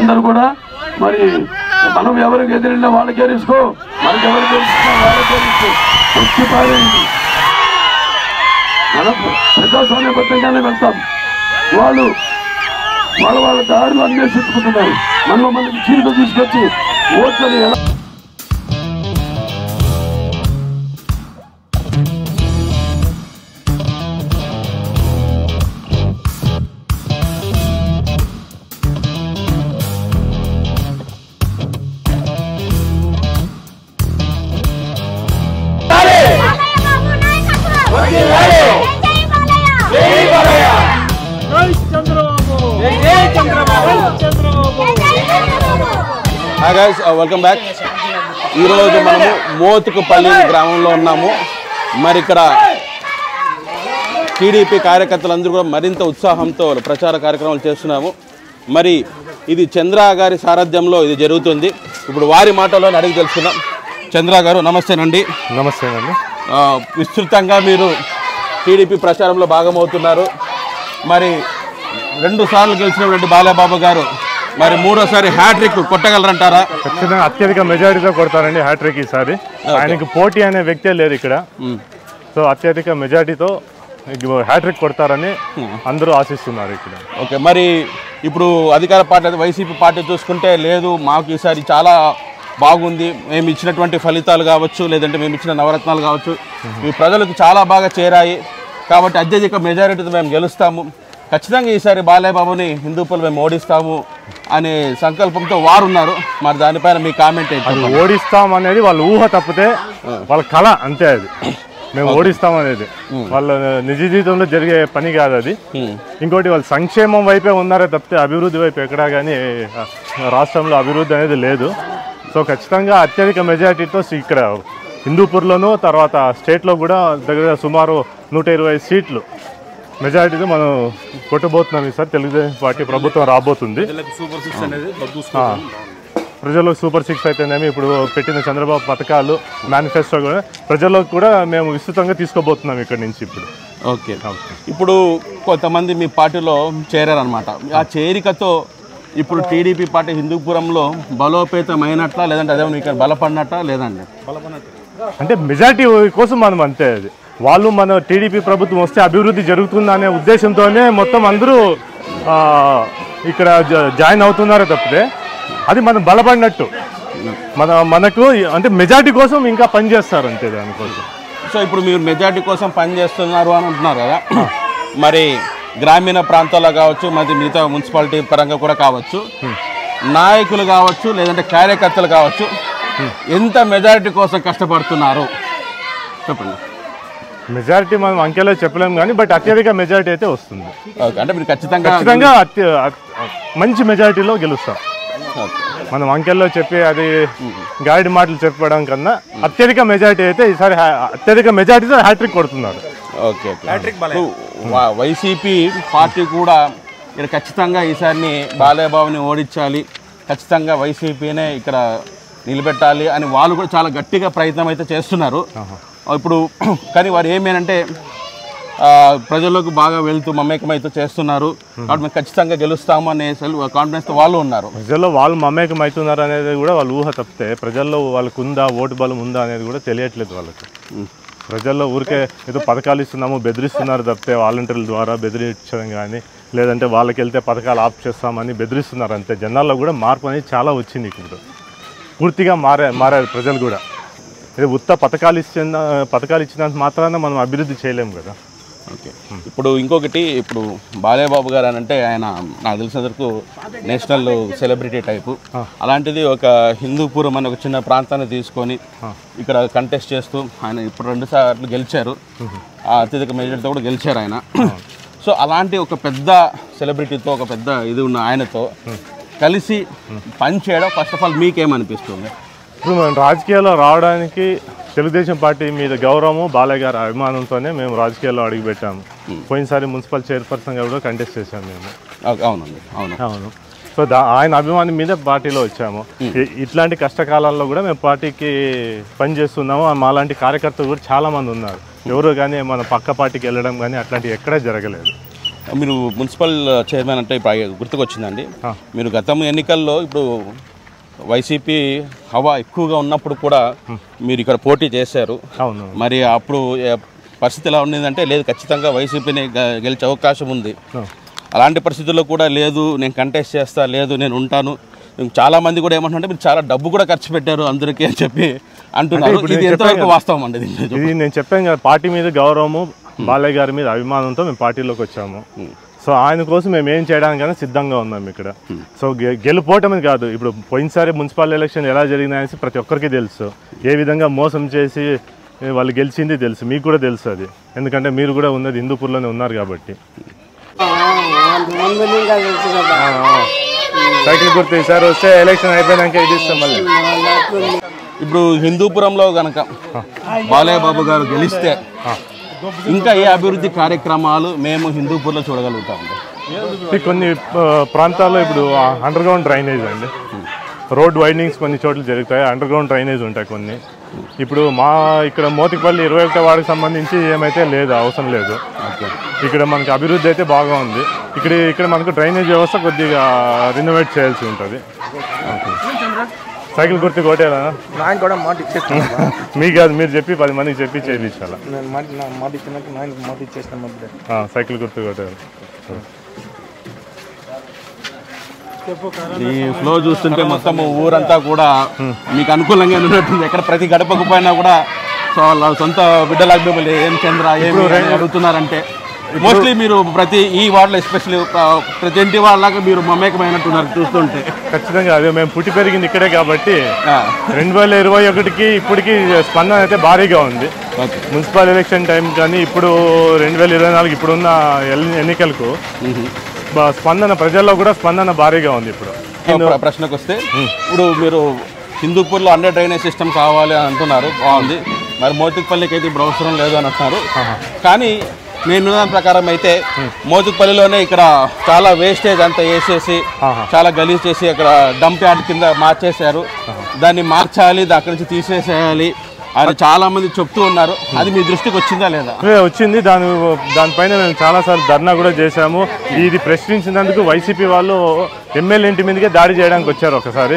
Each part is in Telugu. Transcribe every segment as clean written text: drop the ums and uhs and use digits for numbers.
అందరూ కూడా మరి మనం ఎవరికి ఎదిరినా వాళ్ళకే రిస్కో, మనకి ఎవరికి ఎదిరినా వాళ్ళకే రిస్కో వచ్చి పారేయండి. మనం ప్రజాస్వామ్యబద్ధంగానే వెళ్తాం. వాళ్ళు వాళ్ళ దారులు అన్వేషించుకుంటున్నారు. మనకి చీరతో తీసుకొచ్చి ఓట్లని ఎలా హాయ్ గైస్, వెల్కమ్ బ్యాక్. ఈరోజు మనము మోతుకుపల్లి గ్రామంలో ఉన్నాము. మరి ఇక్కడ టీడీపీ కార్యకర్తలందరూ కూడా మరింత ఉత్సాహంతో ప్రచార కార్యక్రమాలు చేస్తున్నాము. మరి ఇది చంద్ర గారి సారథ్యంలో ఇది జరుగుతుంది. ఇప్పుడు వారి మాటల్లో అడిగి తెలుసుకుందాం. చంద్ర గారు నమస్తేనండి. నమస్తేనండి. విస్తృతంగా మీరు టీడీపీ ప్రచారంలో భాగమవుతున్నారు. మరి 2 సార్లు గెలిచినటువంటి బాలయ్యబాబు గారు మరి 3వ సారి హ్యాట్రిక్ కొట్టగలరంటారా? ఖచ్చితంగా అత్యధిక మెజారిటీతో కొడతారండి హ్యాట్రిక్ ఈసారి. ఆయనకి పోటీ అనే వ్యక్తే లేరు ఇక్కడ. సో అత్యధిక మెజారిటీతో హ్యాట్రిక్ కొడతారని అందరూ ఆశిస్తున్నారు ఇక్కడ. ఓకే, మరి ఇప్పుడు అధికార పార్టీ వైసీపీ పార్టీ చూసుకుంటే లేదు మాకు ఈసారి చాలా బాగుంది, మేము ఇచ్చినటువంటి ఫలితాలు కావచ్చు, లేదంటే మేము ఇచ్చిన నవరత్నాలు కావచ్చు, ఈ ప్రజలకు చాలా బాగా చేరాయి కాబట్టి అత్యధిక మెజారిటీతో మేము గెలుస్తాము, ఖచ్చితంగా ఈసారి బాలయ్యబాబుని హిందూపులు మేము ఓడిస్తాము అనే సంకల్పంతో వారు ఉన్నారు. మరి దానిపైన మీ కామెంట్ ఏంటి? ఓడిస్తాం అనేది వాళ్ళ ఊహ తప్పితే వాళ్ళ కళ అంతే. అది మేము ఓడిస్తాం అనేది వాళ్ళ నిజ జీవితంలో జరిగే పని కాదు అది. ఇంకోటి వాళ్ళు సంక్షేమం వైపే ఉన్నారే తప్పితే అభివృద్ధి వైపు ఎక్కడా కానీ రాష్ట్రంలో అభివృద్ధి అనేది లేదు. సో ఖచ్చితంగా అత్యధిక మెజారిటీతో ఇక్కడ హిందూపూర్లోనూ తర్వాత స్టేట్లో కూడా దగ్గర సుమారు 120 సీట్లు మెజారిటీతో మనం కొట్టబోతున్నాం. ఈసారి తెలుగుదేశం పార్టీ ప్రభుత్వం రాబోతుంది. ప్రజలకు సూపర్ 6 అయితేనేమి ఇప్పుడు పెట్టిన చంద్రబాబు పథకాలు మేనిఫెస్టో కూడా ప్రజలకు కూడా మేము విస్తృతంగా తీసుకోబోతున్నాం ఇక్కడి నుంచి ఇప్పుడు. ఓకే, ఇప్పుడు కొంతమంది మీ పార్టీలో చేరారనమాట. ఆ చేరికతో ఇప్పుడు టీడీపీ పార్టీ హిందూపురంలో బలోపేతమైనట్లా, లేదంటే అదే ఇక్కడ బలపడినట్లా లేదండి? అంటే మెజారిటీ కోసం మనం అంతే. అది వాళ్ళు మన టీడీపీ ప్రభుత్వం వస్తే అభివృద్ధి జరుగుతుందనే ఉద్దేశంతోనే మొత్తం అందరూ ఇక్కడ జాయిన్ అవుతున్నారే తప్పితే అది మనం బలపడినట్టు మనకు అంటే మెజారిటీ కోసం ఇంకా పనిచేస్తారు అంతే దానికోసం. సో ఇప్పుడు మీరు మెజారిటీ కోసం పనిచేస్తున్నారు అని అంటున్నారు కదా, మరి గ్రామీణ ప్రాంతాల్లో కావచ్చు, మరి మిగతా మున్సిపాలిటీ పరంగా కూడా కావచ్చు, నాయకులు కావచ్చు, లేదంటే కార్యకర్తలు కావచ్చు, ఎంత మెజారిటీ కోసం కష్టపడుతున్నారు చెప్పండి. మెజారిటీ మనం అంకెలో చెప్పలేము కానీ బట్ అత్యధిక మెజారిటీ అయితే వస్తుంది. అంటే మీరు ఖచ్చితంగా మంచి మెజారిటీలో గెలుస్తాం. మనం అంకెల్లో చెప్పి అది గాడి మాటలు చెప్పడం కన్నా అత్యధిక మెజారిటీ అయితే ఈసారి అత్యధిక మెజారిటీతో హ్యాట్రిక్ కొడుతున్నారు. ఓకే, వైసీపీ పార్టీ కూడా ఇక్కడ ఖచ్చితంగా ఈసారిని బాలయ్యబాబుని ఓడించాలి, ఖచ్చితంగా వైసీపీనే ఇక్కడ నిలబెట్టాలి అని వాళ్ళు కూడా చాలా గట్టిగా ప్రయత్నం అయితే చేస్తున్నారు ఇప్పుడు. కానీ వారు ఏమేనంటే ప్రజలకు బాగా వెళ్తూ మమేకమైతే చేస్తున్నారు కాబట్టి మేము ఖచ్చితంగా గెలుస్తాము అనే కాన్ఫిడెన్స్తో వాళ్ళు ఉన్నారు. ప్రజల్లో వాళ్ళు మమేకం అవుతున్నారు అనేది కూడా వాళ్ళ ఊహ తప్పితే ప్రజల్లో వాళ్ళకు ఉందా, ఓటు బలం ఉందా అనేది కూడా తెలియట్లేదు వాళ్ళకి. ప్రజల్లో ఊరికే ఏదో పథకాలు ఇస్తున్నాము బెదిరిస్తున్నారు తప్పితే వాలంటీర్ల ద్వారా బెదిరించడం కానీ లేదంటే వాళ్ళకి వెళ్తే పథకాలు ఆఫ్ చేస్తామని బెదిరిస్తున్నారు అంతే. జనాల్లో కూడా మార్పు అనేది చాలా వచ్చింది. ఇప్పుడు పూర్తిగా మారారు ప్రజలు కూడా. ఇది ఉత్త పథకాలు ఇచ్చినంత మాత్రాన మనం అభివృద్ధి చేయలేము కదా. ఓకే, ఇప్పుడు ఇంకొకటి, ఇప్పుడు బాలయ్యబాబు గారు అని అంటే ఆయన నాకు తెలిసినందుకు నేషనల్ సెలబ్రిటీ టైపు. అలాంటిది ఒక హిందూపురం అనే ఒక చిన్న ప్రాంతాన్ని తీసుకొని ఇక్కడ కంటెస్ట్ చేస్తూ ఆయన ఇప్పుడు 2 సార్లు గెలిచారు, అత్యధిక మెజారిటీతో కూడా గెలిచారు ఆయన. సో అలాంటి ఒక పెద్ద సెలబ్రిటీతో, ఒక పెద్ద ఇది ఉన్న ఆయనతో కలిసి పనిచేయడం ఫస్ట్ ఆఫ్ ఆల్ మీకేమనిపిస్తుంది? ఇప్పుడు మనం రాజకీయాల్లో రావడానికి తెలుగుదేశం పార్టీ మీద గౌరవము, బాలయ్య గారి అభిమానంతోనే మేము రాజకీయాల్లో అడుగుపెట్టాము. పోయినసారి మున్సిపల్ చైర్పర్సన్గా కూడా కంటెస్ట్ చేశాము మేము. అవునండి, అవును. సో ఆయన అభిమానం మీద పార్టీలో వచ్చాము. ఇట్లాంటి కష్టకాలాల్లో కూడా మేము పార్టీకి పనిచేస్తున్నాము. మాలాంటి కార్యకర్తలు కూడా చాలామంది ఉన్నారు. ఎవరు కానీ మన పక్క పార్టీకి వెళ్ళడం కానీ అట్లాంటివి ఎక్కడా జరగలేదు. మీరు మున్సిపల్ చైర్మన్ అంటే ఇప్పుడు గుర్తుకొచ్చిందండి. మీరు గతం ఎన్నికల్లో ఇప్పుడు వైసీపీ హవా ఎక్కువగా ఉన్నప్పుడు కూడా మీరు ఇక్కడ పోటీ చేశారు. మరి అప్పుడు పరిస్థితి ఎలా ఉండేదంటే లేదు ఖచ్చితంగా వైసీపీని గెలిచే అవకాశం ఉంది. అలాంటి పరిస్థితుల్లో కూడా లేదు నేను కంటెస్ట్ చేస్తా, లేదు నేను ఉంటాను. చాలామంది కూడా ఏమంటుంటే మీరు చాలా డబ్బు కూడా ఖర్చు పెట్టారు అందరికీ అని చెప్పి అంటున్నారు. ఇది ఎంతవరకు వాస్తవం అండి? ఇది నేను చెప్పాను కదా, పార్టీ మీద గౌరవము, బాలయ్య గారి మీద అభిమానంతో మేము పార్టీలోకి వచ్చాము. సో ఆయన కోసం మేము ఏం చేయడానికైనా సిద్ధంగా ఉన్నాం ఇక్కడ. సో గెలుపోవటమని కాదు, ఇప్పుడు పోయినసారి మున్సిపల్ ఎలక్షన్ ఎలా జరిగినాయని ప్రతి ఒక్కరికి తెలుసు. ఏ విధంగా మోసం చేసి వాళ్ళు గెలిచింది తెలుసు, మీకు కూడా తెలుసు అది. ఎందుకంటే మీరు కూడా ఉన్నది హిందూపూర్లోనే ఉన్నారు కాబట్టి. సైకిల్ గుర్తు ఈసారి వస్తే ఎలక్షన్ అయిపోయినాక ఇది ఇస్తాం మళ్ళీ. ఇప్పుడు హిందూపురంలో కనుక బాలయ్య బాబు గారు గెలిస్తే ఇంకా ఏ అభివృద్ధి కార్యక్రమాలు మేము హిందూపూర్లో చూడగలుగుతామండి? కొన్ని ప్రాంతాల్లో ఇప్పుడు అండర్ గ్రౌండ్ డ్రైనేజ్ అండి, రోడ్ వైండింగ్స్ కొన్ని చోట్ల జరుగుతాయి, అండర్ గ్రౌండ్ డ్రైనేజ్ ఉంటాయి కొన్ని. ఇప్పుడు మా ఇక్కడ మోతిపల్లి 21వ వార్డుకి సంబంధించి ఏమైతే లేదు, అవసరం లేదు. ఇక్కడ మనకి అభివృద్ధి అయితే బాగా ఉంది. ఇక్కడ మనకు డ్రైనేజ్ వ్యవస్థ కొద్దిగా రినోవేట్ చేయాల్సి ఉంటుంది. సైకిల్ గుర్తు కొట్టేలా కూడా మాట ఇచ్చేస్తాను. మీకు కాదు, మీరు చెప్పి 10 మందికి చెప్పి చేయించాలా. సైకిల్ గుర్తు కొట్టాలి. ఈ ఫ్లో చూస్తుంటే మొత్తం ఊరంతా కూడా మీకు అనుకూలంగా ఉన్నట్టుంది. ఎక్కడ ప్రతి గడపకు పోయినా కూడా సో వాళ్ళ సొంత బిడ్డలాగా మిమ్మల్ని ఏం చంద్ర ఏమి అడుగుతున్నారంటే మోస్ట్లీ మీరు ప్రతి ఈ వార్డులో ఎస్పెషల్లీ ప్రతి ఇంటి వాళ్ళలాగా మీరు మమేకమైనట్టున్నారు చూస్తుంటే. ఖచ్చితంగా అదే, మేము పుట్టి పెరిగింది ఇక్కడే కాబట్టి 2021కి ఇప్పటికి స్పందన అయితే భారీగా ఉంది. మున్సిపల్ ఎలక్షన్ టైం కానీ ఇప్పుడు 2024 ఇప్పుడున్న ఎన్నికలకు స్పందన ప్రజల్లో కూడా స్పందన భారీగా ఉంది. ఇప్పుడు ప్రశ్నకు వస్తే ఇప్పుడు మీరు హిందూపూర్లో అండర్ డ్రైనేజ్ సిస్టమ్ కావాలి అని అంటున్నారు, బాగుంది. మరి మోతిపల్లికి అయితే ఇప్పుడు అవసరం లేదు అని అంటున్నారు. కానీ నేను దాని ప్రకారం అయితే మోతుపల్లిలోనే ఇక్కడ చాలా వేస్టేజ్ అంతా వేసేసి చాలా గలీజ్ చేసి అక్కడ డంప్ యార్డ్ కింద మార్చేశారు. దాన్ని మార్చాలి, అక్కడి నుంచి తీసేసేయాలి అని చాలా మంది చెప్తూ ఉన్నారు. అది మీ దృష్టికి వచ్చిందా లేదా? వచ్చింది. దానిపైన మేము చాలాసార్లు ధర్నా కూడా చేశాము. ఇది ప్రశ్నించినందుకు వైసీపీ వాళ్ళు ఎమ్మెల్యే ఇంటి మీదకే దాడి చేయడానికి వచ్చారు ఒకసారి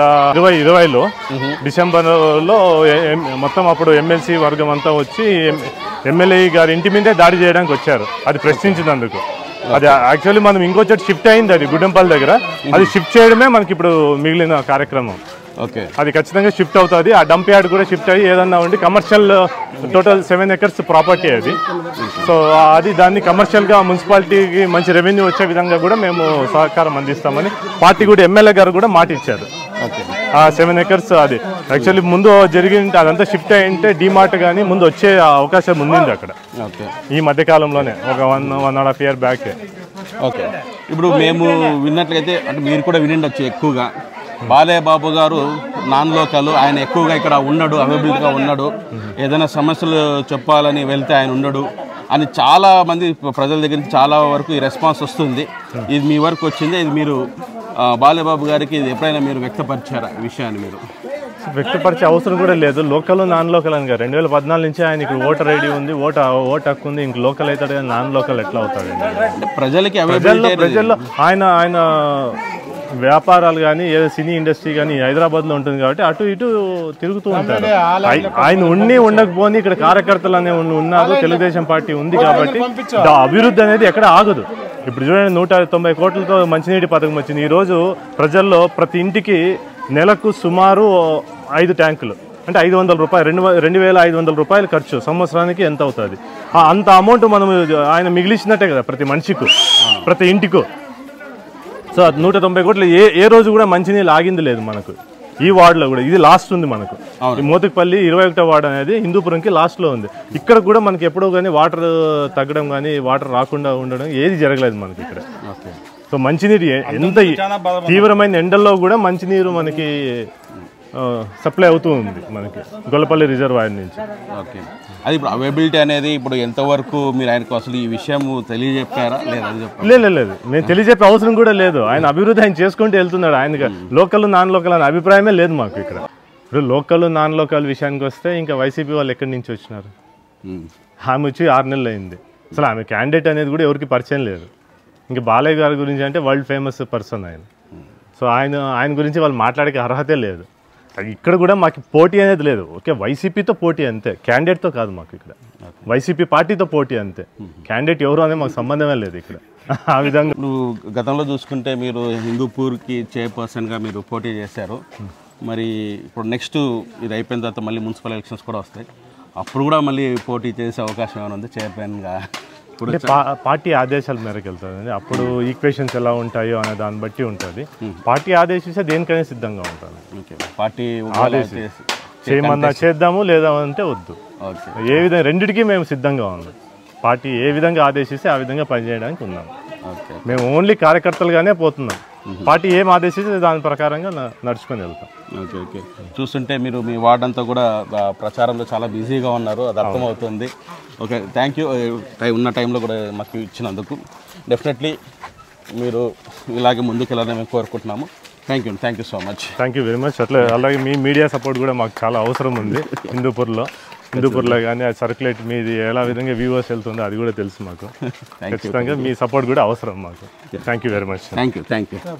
2020లో డిసెంబర్లో. మొత్తం అప్పుడు ఎమ్మెల్సీ వర్గం అంతా వచ్చి ఎమ్మెల్యే గారి ఇంటి మీదే దాడి చేయడానికి వచ్చారు అది ప్రశ్నించినందుకు. అది యాక్చువల్లీ మనం ఇంకో చోట షిఫ్ట్ అయింది, అది గుడ్డెంపల్లి దగ్గర. అది షిఫ్ట్ చేయడమే మనకి ఇప్పుడు మిగిలిన కార్యక్రమం. అది ఖచ్చితంగా షిఫ్ట్ అవుతుంది. ఆ డంప్ యార్డ్ కూడా షిఫ్ట్ అయ్యి ఏదన్నా ఉండి కమర్షియల్ టోటల్ 7 acres ప్రాపర్టీ అది. సో అది దాన్ని కమర్షియల్గా మున్సిపాలిటీకి మంచి రెవెన్యూ వచ్చే విధంగా కూడా మేము సహకారం అందిస్తామని పార్టీ కూడా ఎమ్మెల్యే గారు కూడా మాట ఇచ్చారు. ఆ 7 acres అది యాక్చువల్లీ ముందు జరిగింది, అదంతా షిఫ్ట్ అయ్యింటే డిమార్ట్ కానీ ముందు వచ్చే అవకాశం ఉండింది అక్కడ ఈ మధ్యకాలంలోనే, ఒక 1.5 year బ్యాక్. ఓకే, ఇప్పుడు మేము విన్నట్లయితే అంటే మీరు కూడా వినిండొచ్చు, ఎక్కువగా బాలయ్య బాబు గారు నాన్ లోకల్, ఆయన ఎక్కువగా ఇక్కడ ఉన్నాడు, అవైలబుల్గా ఉన్నాడు, ఏదైనా సమస్యలు చెప్పాలని వెళ్తే ఆయన ఉండడు అని చాలా మంది ప్రజల దగ్గర నుంచి చాలా వరకు ఈ రెస్పాన్స్ వస్తుంది. ఇది మీ వరకు వచ్చింది, ఇది మీరు బాలయ్య బాబు గారికి ఇది ఎప్పుడైనా మీరు వ్యక్తపరిచారా ఈ విషయాన్ని? మీరు వ్యక్తపరిచే అవసరం కూడా లేదు. లోకల్ నాన్ లోకల్ అని 2014 నుంచి ఆయన ఇక్కడ ఓటర్ ఐడి ఉంది, ఓట్ హక్కు ఉంది. ఇంక లోకల్ అవుతాడు కానీ నాన్ లోకల్ ఎట్లా అవుతాడు? ప్రజలకి ప్రజల్లో ఆయన వ్యాపారాలు కానీ ఏదో సినీ ఇండస్ట్రీ కానీ హైదరాబాద్లో ఉంటుంది కాబట్టి అటు ఇటు తిరుగుతూ ఉంటారు. ఆయన ఉండకపోని ఇక్కడ కార్యకర్తలు అనే ఉన్నారు, తెలుగుదేశం పార్టీ ఉంది కాబట్టి అభివృద్ధి అనేది ఎక్కడ ఆగదు. ఇప్పుడు చూడండి, 190 కోట్లతో మంచినీటి పథకం వచ్చింది. ఈరోజు ప్రజల్లో ప్రతి ఇంటికి నెలకు సుమారు 5 ట్యాంకులు అంటే 500 రూపాయలు, 2,500 రూపాయలు ఖర్చు. సంవత్సరానికి ఎంత అవుతుంది? అంత అమౌంట్ మనం ఆయన మిగిలిచినట్టే కదా ప్రతి మనిషికి, ప్రతి ఇంటికి. సో 190 కోట్లు ఏ రోజు కూడా మంచినీళ్ళు ఆగింది లేదు మనకు ఈ వార్డులో కూడా. ఇది లాస్ట్ ఉంది మనకు. ఈ మోతిపల్లి 21వ వార్డు అనేది హిందూపురంకి లాస్ట్లో ఉంది. ఇక్కడ కూడా మనకి ఎప్పుడో కానీ వాటర్ తగ్గడం కానీ వాటర్ రాకుండా ఉండడం ఏది జరగలేదు మనకి ఇక్కడ. సో మంచినీరు ఎంత తీవ్రమైన ఎండల్లో కూడా మంచినీరు మనకి సప్లై అవుతూ ఉంది మనకి గొల్లపల్లి రిజర్వాయర్ నుంచి. ఓకే, అది ఇప్పుడు అవైలబిలిటీ అనేది ఇప్పుడు ఎంతవరకు మీరు ఆయనకు అసలు ఈ విషయం తెలియజెప్పారా లేదా? లేదు, నేను తెలియజెప్పే అవసరం కూడా లేదు. ఆయన అభివృద్ధి ఆయన చేసుకుంటూ వెళ్తున్నాడు. ఆయనగా లోకల్ నాన్ లోకల్ అనే అభిప్రాయమే లేదు మాకు ఇక్కడ. ఇప్పుడు లోకల్ నాన్ లోకల్ విషయానికి వస్తే ఇంకా వైసీపీ వాళ్ళు ఎక్కడి నుంచి వచ్చినారు? హామీ వచ్చి 6 నెలలు అయింది. అసలు ఆమె క్యాండిడేట్ అనేది కూడా ఎవరికి పరిచయం లేదు. ఇంకా బాలయ్య గారి గురించి అంటే వరల్డ్ ఫేమస్ పర్సన్ ఆయన. సో ఆయన గురించి వాళ్ళు మాట్లాడే అర్హతే లేదు. ఇక్కడ కూడా మాకు పోటీ అనేది లేదు. ఓకే, వైసీపీతో పోటీ అంతే, క్యాండిడేట్తో కాదు. మాకు ఇక్కడ వైసీపీ పార్టీతో పోటీ అంతే, క్యాండిడేట్ ఎవరు అనేది మాకు సంబంధమే లేదు ఇక్కడ. ఆ విధంగా నువ్వు గతంలో చూసుకుంటే మీరు హిందూపూర్కి చైర్పర్సన్గా మీరు పోటీ చేశారు. మరి ఇప్పుడు నెక్స్ట్ ఇది అయిపోయిన తర్వాత మళ్ళీ మున్సిపల్ ఎలక్షన్స్ కూడా వస్తాయి. అప్పుడు కూడా మళ్ళీ పోటీ చేసే అవకాశం ఏమైనా ఉంది చైర్మన్గా? ఇప్పుడు పార్టీ ఆదేశాల మేరకు వెళ్తుంది. అప్పుడు ఈక్వేషన్స్ ఎలా ఉంటాయో అనే దాన్ని బట్టి ఉంటుంది. పార్టీ ఆదేశిస్తే దేనికైనా సిద్ధంగా ఉంటుంది. ఓకే, పార్టీ చేయమన్నా చేద్దాము, లేదా అంటే వద్దు. ఏ విధంగా రెండిటికీ మేము సిద్ధంగా ఉన్నాం. పార్టీ ఏ విధంగా ఆదేశిస్తే ఆ విధంగా పనిచేయడానికి ఉన్నాం. మేము ఓన్లీ కార్యకర్తలుగానే పోతున్నాం. పార్టీ ఏం ఆదేశిస్తే దాని ప్రకారంగా నడుచుకొని వెళ్తాం. Okay okay. చూస్తుంటే మీరు మీ వార్డ్ అంతా కూడా ప్రచారంలో చాలా బిజీగా ఉన్నారు, అది అర్థమవుతుంది. ఓకే, థ్యాంక్ యూ ఉన్న టైంలో కూడా మాకు ఇచ్చినందుకు. డెఫినెట్లీ మీరు ఇలాగే ముందుకు వెళ్ళాలని మేము కోరుకుంటున్నాము. Thank you so much. Thank you very much. అలాగే మీ మీడియా సపోర్ట్ కూడా మాకు చాలా అవసరం ఉంది. హిందూపూర్లో కానీ అది సర్క్యులేట్ మీది ఎలా విధంగా వ్యూవర్స్ వెళ్తుందో అది కూడా తెలుసు మాకు. ఖచ్చితంగా మీ సపోర్ట్ కూడా అవసరం మాకు. Thank you very much. Thank you.